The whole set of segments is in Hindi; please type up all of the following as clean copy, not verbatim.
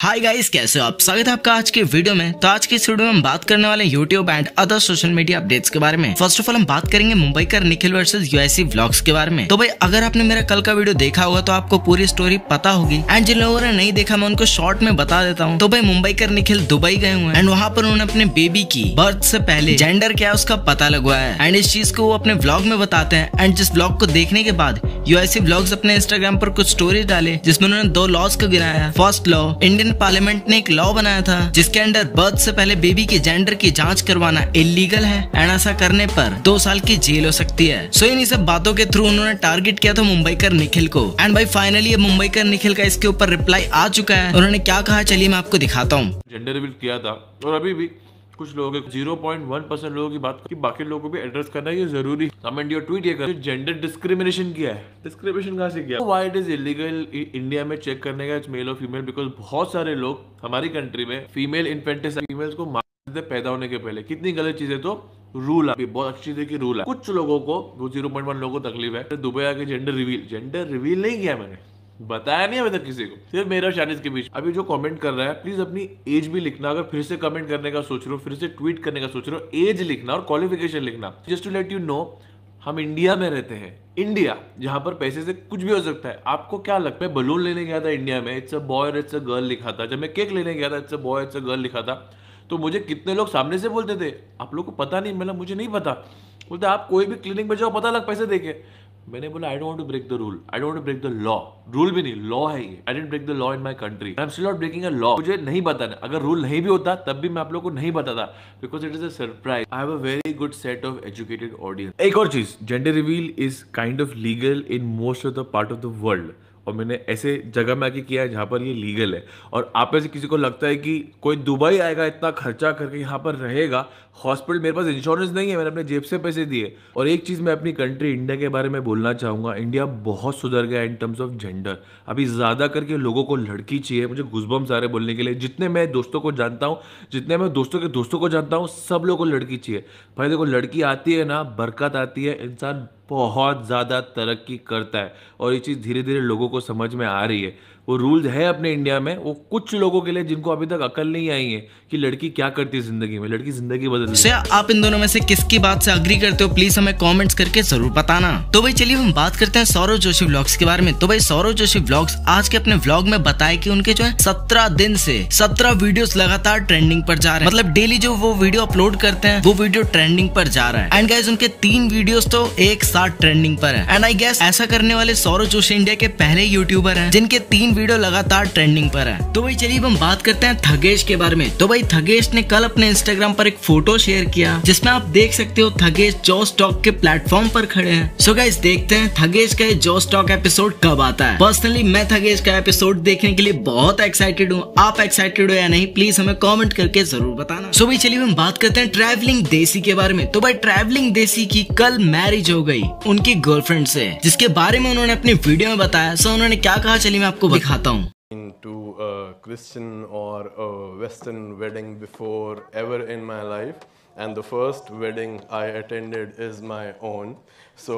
हाय गाइस, कैसे हो आप? स्वागत है आपका आज के वीडियो में। तो आज की इस वीडियो में हम बात करने वाले YouTube and other social media updates के बारे में। फर्स्ट ऑफ ऑल हम बात करेंगे Mumbaikar Nikhil versus USC vlogs के बारे में। तो भाई अगर आपने मेरा कल का वीडियो देखा होगा तो आपको पूरी स्टोरी पता होगी, एंड जिन लोगों ने नहीं देखा मैं उनको शॉर्ट में बता देता हूँ। तो भाई मुंबईकर निखिल दुबई गए हुए हैं एंड वहाँ पर उन्होंने अपने बेबी की बर्थ से पहले जेंडर क्या है उसका पता लगवाया है, एंड इस चीज को वो अपने व्लॉग में बताते हैं। एंड जिस व्लॉग को देखने के बाद यूएससी व्लॉग्स अपने इंस्टाग्राम पर कुछ स्टोरीज डाले जिसमें उन्होंने 2 लॉज को गिनाया। फर्स्ट लॉ, इंडियन पार्लियामेंट ने एक लॉ बनाया था जिसके अंडर बर्थ से पहले बेबी के जेंडर की जांच करवाना इलीगल है, एंड ऐसा करने पर 2 साल की जेल हो सकती है। सो इन्हीं सब बातों के थ्रू उन्होंने टारगेट किया था मुंबईकर निखिल को, एंड भाई फाइनली मुंबईकर निखिल का इसके ऊपर रिप्लाई आ चुका है। उन्होंने क्या कहा चलिए मैं आपको दिखाता हूँ। जेंडर रिवील किया था और अभी भी कुछ लोगों के 0.1% लोगों की बात की, बाकी लोगों को भी एड्रेस करना ये जरूरी। कमेंट या ट्वीट ये कर जेंडर डिस्क्रिमिनेशन किया है। डिस्क्रिमिनेशन कहाँ से किया? Why it is illegal India में चेक करने का मेल और फीमेल, बिकॉज बहुत सारे लोग हमारी कंट्री में फीमेल इन्फेंटिसाइड, फीमेल्स को मार देते पैदा होने के पहले। कितनी गलत चीज है। तो रूल है, बहुत अच्छी चीज की रूल है। कुछ लोगों को, वो 0.1 लोगों को तकलीफ है। दुबई आके जेंडर रिवील नहीं किया, मैंने बताया नहीं अभी तक किसी को, सिर्फ मेरा शानिस के बीच। अभी जो कमेंट कर रहा है प्लीज अपनी एज भी लिखना। अगर फिर से कमेंट करने का सोच रहे हो, फिर से ट्वीट करने का सोच रहे हो, एज लिखना और क्वालिफिकेशन लिखना। Just to let you know, हम इंडिया में रहते हैं। इंडिया जहां पर पैसे से कुछ भी हो सकता है। आपको क्या लगता है? बलून लेने गया था इंडिया में, इट्स अ बॉय और इट्स अ गर्ल लिखा था। जब मैं केक लेने गया था, it's a boy it's a girl लिखा था। तो मुझे कितने लोग सामने से बोलते थे आप लोग को पता नहीं, मतलब मुझे नहीं पता। बोलते आप कोई भी क्लिनिक में जाओ, पता लग पैसे देके। मैंने बोला I don't want to break the rule, I don't want to break the law. Rule भी नहीं, लॉ है ये। I didn't break the law in my country, I am still not breaking a law. मुझे नहीं बताना। अगर रूल नहीं भी होता तब भी मैं आप लोगों को नहीं बताता, because it is a surprise. I have a very good set of educated audience. एक और चीज, gender reveal is kind of legal in most of the part of the world, और मैंने ऐसे जगह में आके किया है जहाँ पर ये लीगल है। और आप में से किसी को लगता है कि कोई दुबई आएगा, इतना खर्चा करके यहाँ पर रहेगा, हॉस्पिटल, मेरे पास इंश्योरेंस नहीं है, मैंने अपने जेब से पैसे दिए। और एक चीज़ मैं अपनी कंट्री इंडिया के बारे में बोलना चाहूँगा, इंडिया बहुत सुधर गया इन टर्म्स ऑफ जेंडर। अभी ज़्यादा करके लोगों को लड़की चाहिए। मुझे गुज़बम्स आ रहे बोलने के लिए। जितने मैं दोस्तों को जानता हूँ, जितने मैं दोस्तों के दोस्तों को जानता हूँ, सब लोगों को लड़की चाहिए। भाई देखो, लड़की आती है ना, बरकत आती है, इंसान बहुत ज़्यादा तरक्की करता है। और ये चीज़ धीरे धीरे लोगों को समझ में आ रही है। वो रूल्स है अपने इंडिया में, वो कुछ लोगों के लिए जिनको अभी तक अकल नहीं आई है कि लड़की क्या करती है जिंदगी में। लड़की जिंदगी बदल है। आप इन दोनों में से किसकी बात से अग्री करते हो प्लीज हमें कमेंट्स करके जरूर बताना। तो भाई चलिए हम बात करते हैं सौरव जोशी व्लॉग्स के बारे में। तो भाई सौरव जोशी व्लॉग्स आज के अपने व्लॉग में बताए कि उनके जो है 17 दिन से 17 वीडियोस लगातार ट्रेंडिंग पर जा रहे हैं। मतलब डेली जो वो वीडियो अपलोड करते हैं वो वीडियो ट्रेंडिंग पर जा रहा है। एंड गाइस उनके 3 वीडियोस तो एक साथ ट्रेंडिंग पर है। एंड आई गेस ऐसा करने वाले सौरव जोशी इंडिया के पहले यूट्यूबर हैं जिनके 3 वीडियो लगातार ट्रेंडिंग पर है। तो भाई चलिए हम बात करते हैं थगेश के बारे में। तो भाई थगेश ने कल अपने इंस्टाग्राम पर एक फोटो शेयर किया जिसमें आप देख सकते हो थगेश जो स्टॉक के प्लेटफॉर्म पर खड़े हैं। सो गाइस देखते हैं थगेश का जो स्टॉक एपिसोड कब आता है। पर्सनली मैं थगेश का एपिसोड देखने के लिए बहुत एक्साइटेड हूँ। आप एक्साइटेड हो या नहीं प्लीज हमें कमेंट करके जरूर बताना। सो भाई चलिए हम बात करते हैं ट्रैवलिंग देसी के बारे में। तो भाई ट्रैवलिंग देसी की कल मैरिज हो गई उनकी गर्लफ्रेंड से, जिसके बारे में उन्होंने अपनी वीडियो में बताया। सो उन्होंने क्या कहा चलिए मैं आपको दिखाता हूँ। To a Christian or a Western wedding before ever in my life, and the first wedding I attended is my own. So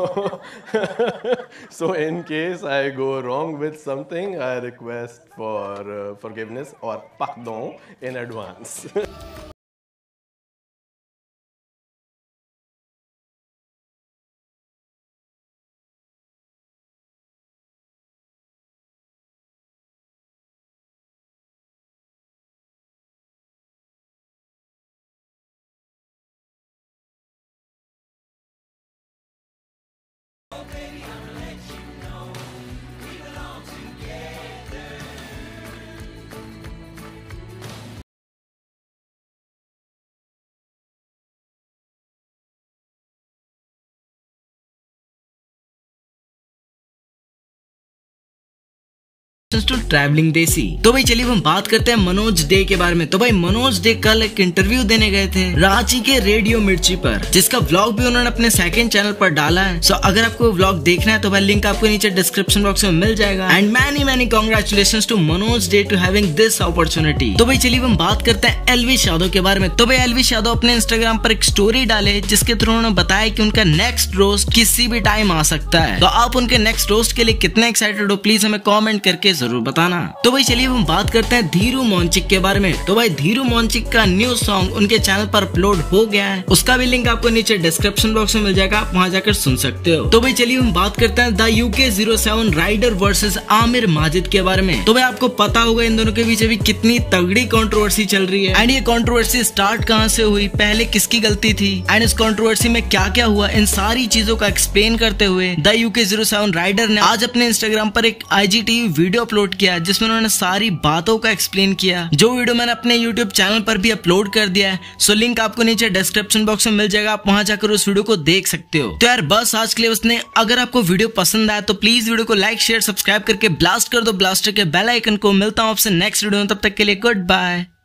so in case I go wrong with something, I request for forgiveness or pardon in advance. To travelling desi. तो भाई चलिए हम बात करते हैं मनोज डे के बारे में। तो भाई मनोज डे कल एक इंटरव्यू देने गए थे रांची के रेडियो मिर्ची पर, जिसका व्लॉग भी उन्होंने अपने सेकंड चैनल पर डाला है। सो अगर आपको व्लॉग देखना है तो भाई लिंक आपको नीचे डिस्क्रिप्शन बॉक्स में मिल जाएगा। And many congratulations to Manoj Dey to having this opportunity. तो भाई चलिए हम बात करते हैं एलविश यादव के बारे में। तो भाई एलविश यादव अपने इंस्टाग्राम पर एक स्टोरी डाले जिसके थ्रू उन्होंने बताया कि उनका नेक्स्ट रोस्ट किसी भी टाइम आ सकता है। तो आप उनके नेक्स्ट रोस्ट के लिए कितने एक्साइटेड हो प्लीज हमें कॉमेंट करके जरूर बताना। तो भाई चलिए हम बात करते हैं धीरू मोंचिक के बारे में। तो भाई धीरू मोंचिक का न्यू सॉन्ग उनके चैनल पर अपलोड हो गया है, उसका भी लिंक आपको नीचे डिस्क्रिप्शन बॉक्स में मिल जाएगा, आप वहाँ जाकर सुन सकते हो। तो भाई चलिए हम बात करते हैं the UK07 rider versus Aamir Majid के बारे में। तो भाई आपको पता होगा इन दोनों के बीच अभी कितनी तगड़ी कंट्रोवर्सी चल रही है, एंड ये कंट्रोवर्सी स्टार्ट कहाँ से हुई, पहले किसकी गलती थी, एंड इस कंट्रोवर्सी में क्या क्या हुआ, इन सारी चीजों का एक्सप्लेन करते हुए द UK07 राइडर ने आज अपने इंस्टाग्राम पर एक IGTV वीडियो अपलोड किया जिसमें उन्होंने सारी बातों का एक्सप्लेन किया, जो वीडियो मैंने अपने यूट्यूब चैनल पर भी अपलोड कर दिया है। सो लिंक आपको नीचे डिस्क्रिप्शन बॉक्स में मिल जाएगा, आप वहां जाकर उस वीडियो को देख सकते हो। तो यार बस आज के लिए उसने, अगर आपको वीडियो पसंद आया तो प्लीज वीडियो को लाइक शेयर सब्सक्राइब करके ब्लास्ट कर दो ब्लास्टर के बेल आइकन को। मिलता हूं आपसे नेक्स्ट वीडियो में, तब तक के लिए गुड बाय।